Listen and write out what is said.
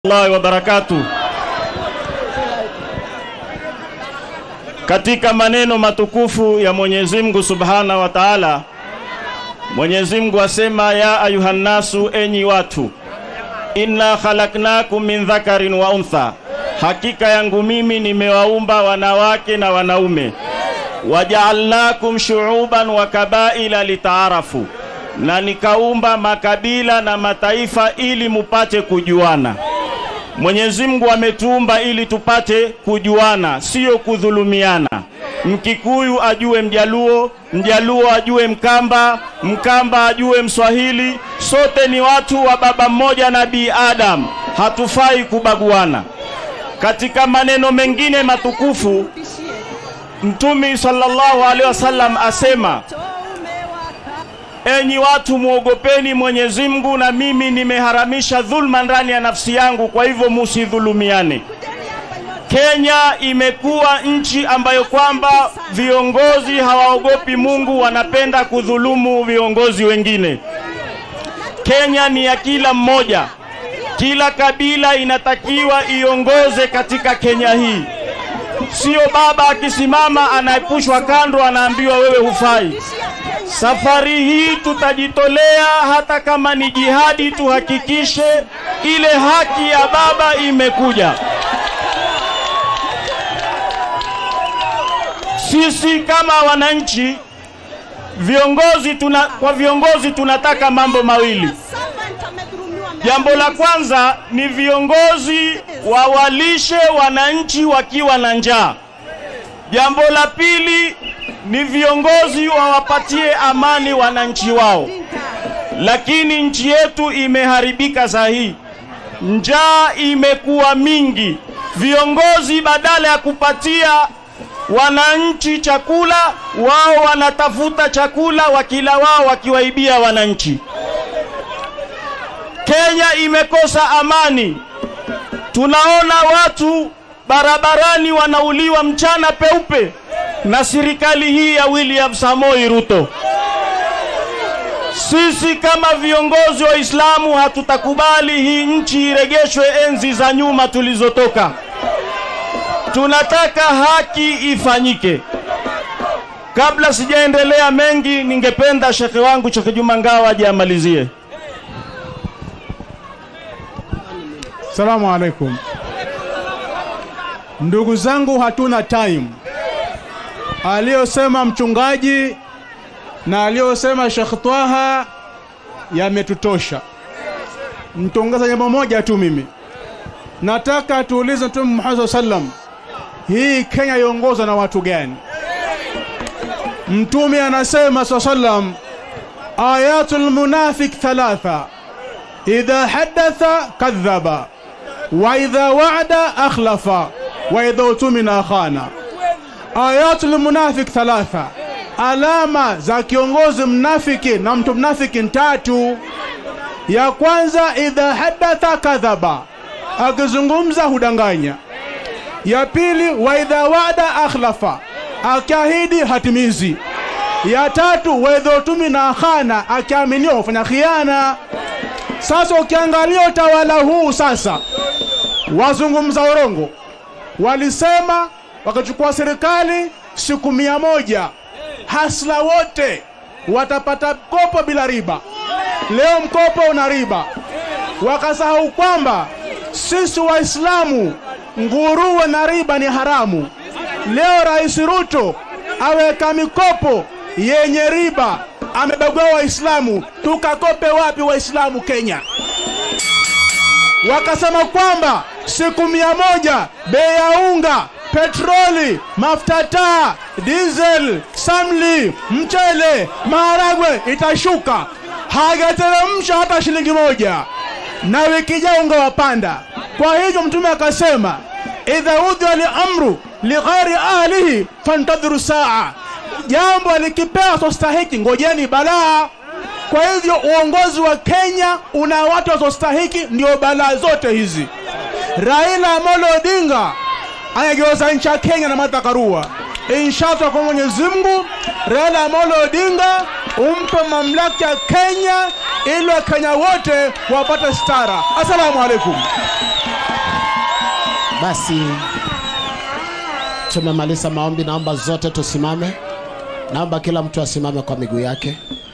Allah wa barakatuh. Katika maneno matukufu ya Mwenyezi Mungu Subhanahu wa Ta'ala, Mwenyezi Mungu asema, ya ayuhan nasu, enyi watu, inna khalaqnakum min dhakarin wa untha, hakika yangu mimi nimewaumba wanawake na wanaume, waja'alnakum shu'uban wa kabaila litaarafu, na nikaumba makabila na mataifa ili mupate kujuana. Mwenyezi Mungu ametuumba ili tupate kujuana, sio kudhulumiana. Mkikuyu ajue Mjaluo, Mjaluo ajue Mkamba, Mkamba ajue Mswahili. Sote ni watu wa baba mmoja, Nabii Adam. Hatufai kubaguana. Katika maneno mengine matukufu, Mtume sallallahu alaihi wasallam asema, enyi watu, muogopeni Mwenyezi Mungu, na mimi nimeharamisha dhulma ndani ya nafsi yangu, kwa hivyo musidhulumiane. Kenya imekuwa nchi ambayo kwamba viongozi hawaogopi Mungu, wanapenda kudhulumu viongozi wengine. Kenya ni ya kila mmoja. Kila kabila inatakiwa iongoze katika Kenya hii. Sio baba akisimama anaepushwa kando anaambiwa wewe hufai. Safari hii tutajitolea, hata kama ni jihadi, tuhakikishe ile haki ya baba imekuja. Sisi kama wananchi, kwa viongozi tunataka mambo mawili. Jambo la kwanza ni viongozi wawalishe wananchi wakiwa na njaa. Jambo la pili ni viongozi wawapatie amani wananchi wao. Lakini nchi yetu imeharibika sahihi. Njaa imekuwa mingi. Viongozi badala ya kupatia wananchi chakula, wao wanatafuta chakula wakila wao, wakiwaibia wananchi. Kenya imekosa amani. Tunaona watu barabarani wanauliwa mchana peupe na serikali hii ya William Samoei Ruto. Sisi kama viongozi wa Islamu hatutakubali hii nchi iregeshwe enzi za nyuma tulizotoka. Tunataka haki ifanyike. Kabla sijaendelea mengi, ningependa shekhe wangu Sheikh Juma Ngawa aje amalizie. Salamu alaikum. Ndugu zangu, hatuna time. Aliyosema mchungaji na aliyosema Sheikh Twaha yametutosha. Mtongeza jambo moja tu mimi. Nataka tuulize Mtume Muhammad sallam, hii Kenya iongozwa na watu gani? Mtume anasema sallam, ayatul munafiq thalatha, idha hadatha kadhaba, wa idha wa'ada akhlafa, wa idha utumina khana. Ayatul munafiq thalatha, alama za kiongozi mnafiki na mtu mnafiki tatu. Ya kwanza, idha hadatha kadhaba, akizungumza hudanganya. Ya pili, wa idha wa'ada akhlafa, akiahidi hatimizi. Ya tatu, wa idha utumina khana, akiaminiwa hufanya khiana. Sasa ukiangalia utawala huu sasa, wazungumza urongo. Walisema wakachukua serikali siku 100, hasla wote watapata mkopo bila riba. Leo mkopo una riba. Wakasahau kwamba sisi Waislamu nguruwe na riba ni haramu. Leo Rais Ruto aweka mikopo yenye riba, amebagua Waislamu. Tukakope wapi Waislamu Kenya? Wakasema kwamba siku 100 bei ya unga, petroli, mafuta taa, diesel, samli, mchele, maharagwe itashuka. Hajateremsha hata shilingi moja. Na wiki ijayo unga wapanda. Kwa hivyo Mtume akasema, idha udhiya li-amru li ghairi ahlihi fantadhiru saa. Jambo likipewa sostahiki, ngojeni balaa. Kwa hivyo uongozi wa Kenya una watu wasostahiki, ndio balaa zote hizi. Raila Amolo Odinga anageuza nchi ya Kenya na Martha Karua. Inshallah kwa Mwenyezi Mungu, Raila Amolo Odinga umpe mamlaka ya Kenya ili Wakenya wote wapate stara. Asalamu alaikum. Basi tumemaliza maombi, naomba zote tusimame. Naomba kila mtu asimame kwa miguu yake.